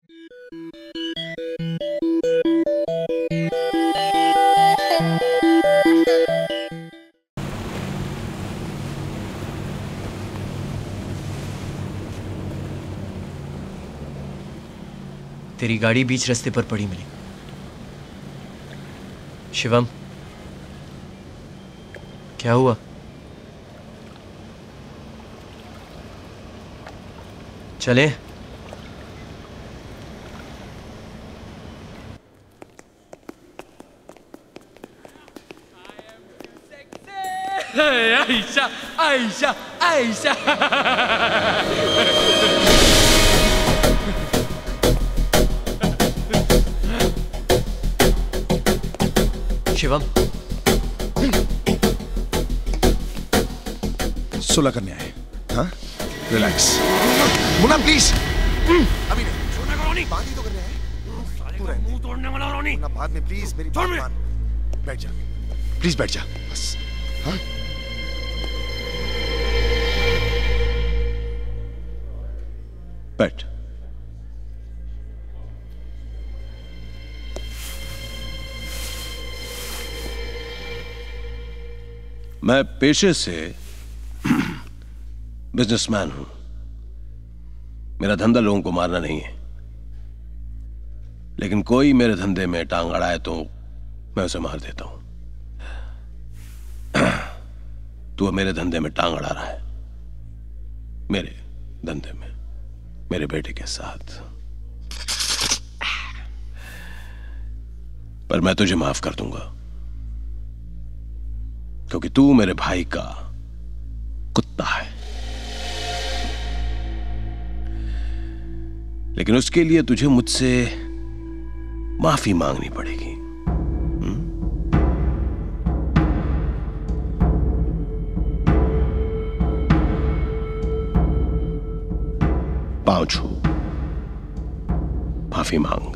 तेरी गाड़ी बीच रास्ते पर पड़ी मिली। शिवम, क्या हुआ? चले? आयशा, आयशा, आयशा। शिवम, सुलह करने आए? हाँ, रिलैक्स। मुन्ना प्लीज। अभी नहीं। छोड़ने का रोनी। बात ही तो करने आए। साले का मुंह तोड़ने वाला रोनी। मुन्ना बाद में प्लीज मेरी बात मान। बैठ जा, प्लीज बैठ जा बस। हाँ? बैठ। मैं पेशे से बिजनेसमैन हूं। मेरा धंधा लोगों को मारना नहीं है, लेकिन कोई मेरे धंधे में टांग अड़ाए तो मैं उसे मार देता हूं। तू मेरे धंधे में टांग अड़ा रहा है, मेरे धंधे में, मेरे बेटे के साथ। पर मैं तुझे माफ कर दूंगा, क्योंकि तू मेरे भाई का कुत्ता है। लेकिन उसके लिए तुझे मुझसे माफी मांगनी पड़ेगी। पांव छू, माफी मांग।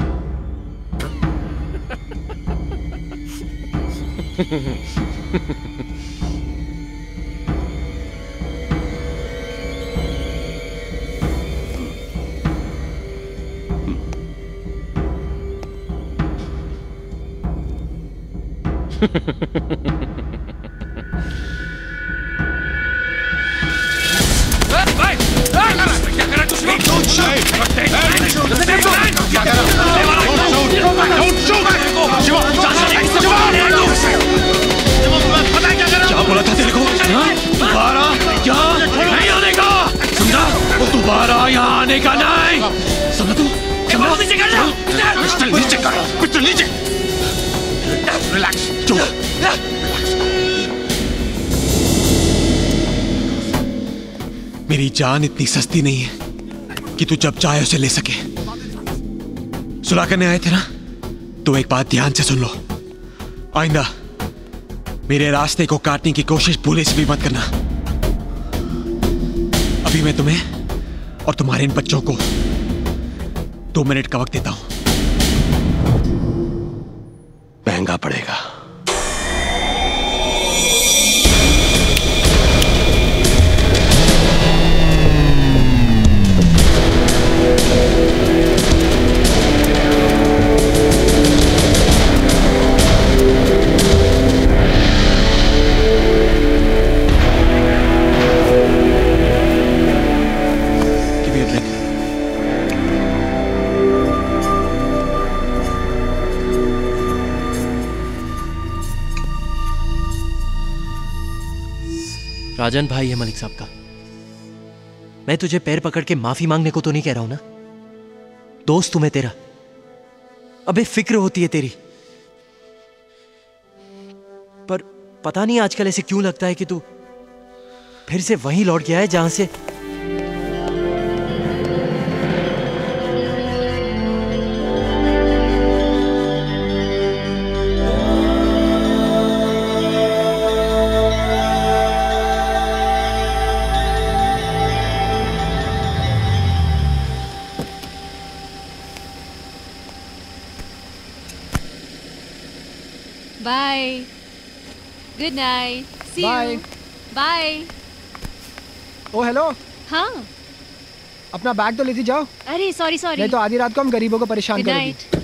क्या बोला था तेरे को? दोबारा यहाँ नहीं आने का, समझा? दोबारा यहाँ आने का नहीं, समझा तू? नीचे कर जा, पिस्टल नीचे कर, पिस्टल नीचे। रिलैक्स, चुप। मेरी जान इतनी सस्ती नहीं है कि तू जब चाहे उसे ले सके। सुलह करने आए थे ना, तो एक बात ध्यान से सुन लो। आइंदा मेरे रास्ते को काटने की कोशिश भूले से भी मत करना। अभी मैं तुम्हें और तुम्हारे इन बच्चों को 2 मिनट का वक्त देता हूं। महंगा पड़ेगा। राजन भाई है मलिक साहब का। मैं तुझे पैर पकड़ के माफी मांगने को तो नहीं कह रहा हूं ना। दोस्त तुम्हें तेरा, अबे फिक्र होती है तेरी। पर पता नहीं आजकल ऐसे क्यों लगता है कि तू फिर से वहीं लौट गया है जहां से Bye. Good night. See Bye. you. Bye. Oh, hello. हाँ. अपना बैग तो लेती जाओ, अरे सॉरी सॉरी। नहीं तो आधी रात को हम गरीबों को परेशान गुड करेंगे। नाइट।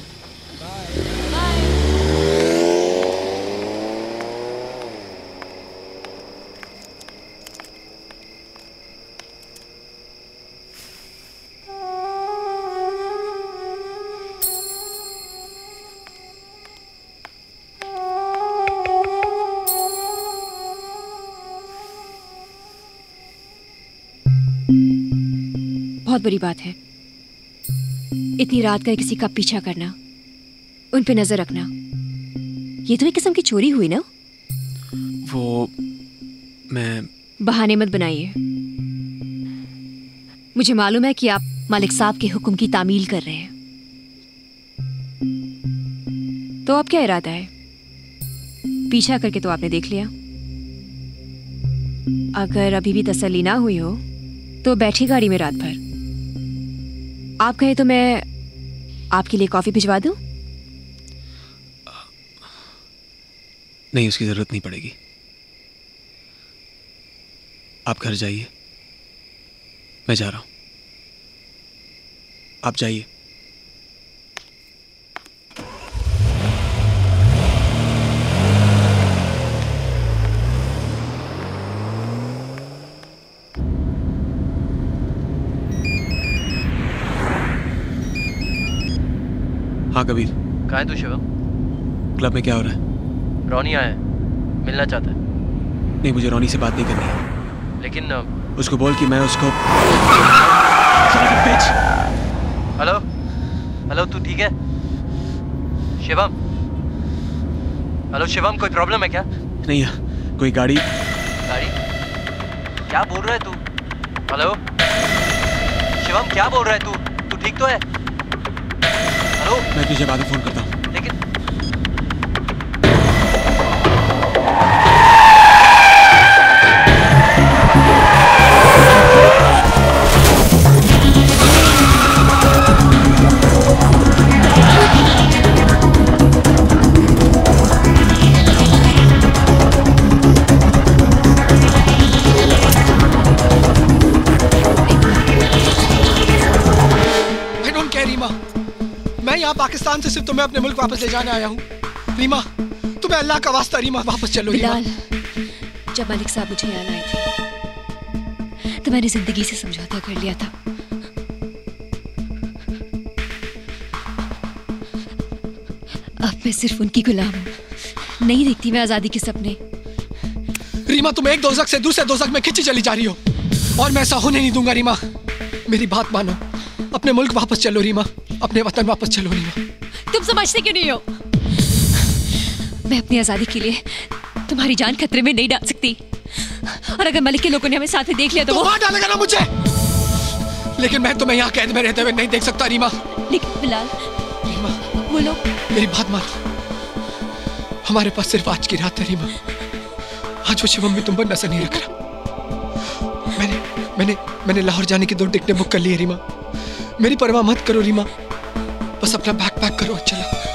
बहुत बड़ी बात है इतनी रात का किसी का पीछा करना, उन पे नजर रखना। ये तो एक किस्म की चोरी हुई ना? वो मैं बहाने मत बनाइए। मुझे मालूम है कि आप मालिक साहब के हुक्म की तामील कर रहे हैं। तो अब क्या इरादा है? पीछा करके तो आपने देख लिया। अगर अभी भी तसल्ली ना हुई हो तो बैठी गाड़ी में रात भर। आप कहे तो मैं आपके लिए कॉफी भिजवा दूं? नहीं, उसकी जरूरत नहीं पड़ेगी। आप घर जाइए, मैं जा रहा हूं। आप जाइए। हाँ कबीर। कहाँ है तू शिवम? क्लब में क्या हो रहा है? रोनी आया है, मिलना चाहता है। नहीं, मुझे रोनी से बात नहीं करनी है। लेकिन उसको बोल कि मैं उसको। हेलो हेलो, तू ठीक है शिवम? हेलो शिवम, कोई प्रॉब्लम है क्या? नहीं है, कोई गाड़ी। गाड़ी? क्या बोल रहा है तू? हेलो शिवम, क्या बोल रहा है तू? तू ठीक तो है? हेलो, मैं तुझे बाद में फोन करता हूँ। लेकिन मैं यहाँ पाकिस्तान से सिर्फ तुम्हें अपने मुल्क वापस ले जाने आया हूँ। रीमा, तुम्हें अल्लाह का वास्ता रीमा, वापस चलो। बिलाल, जब मलिक साहब मुझे यहाँ लाए थे तो मैंने जिंदगी से समझौता कर लिया था। अब मैं सिर्फ उनकी गुलाम हूँ। नहीं देखती मैं आजादी के सपने। रीमा, तुम एक दोजख से दूसरे दोजख में खिंची चली जा रही हो और मैं ऐसा होने नहीं दूंगा। रीमा, मेरी बात मानो, अपने मुल्क वापस चलो रीमा, अपने वतन वापस चलो रीमा। तुम समझते क्यों नहीं हो? मैं अपनी आजादी के लिए तुम्हारी जान खतरे में नहीं डाल सकती। और अगर मलिक के लोगों ने हमें साथ में देख लिया तो वो मार डालेगा ना मुझे। लेकिन मैं तुम्हें यहाँ कैद में रहते हुए नहीं देख सकता रीमा। लेकिन बिलाल, रीमा, वो लोग। मेरी बात मान, हमारे पास सिर्फ आज की रात है रीमा। आज वो शिवम भी तुम पर नजर नहीं रख रहा। मैंने लाहौर जाने की 2 टिकटें बुक कर ली है रीमा। मेरी परवाह मत करो रीमा, बस अपना बैग पैक करो, चलो।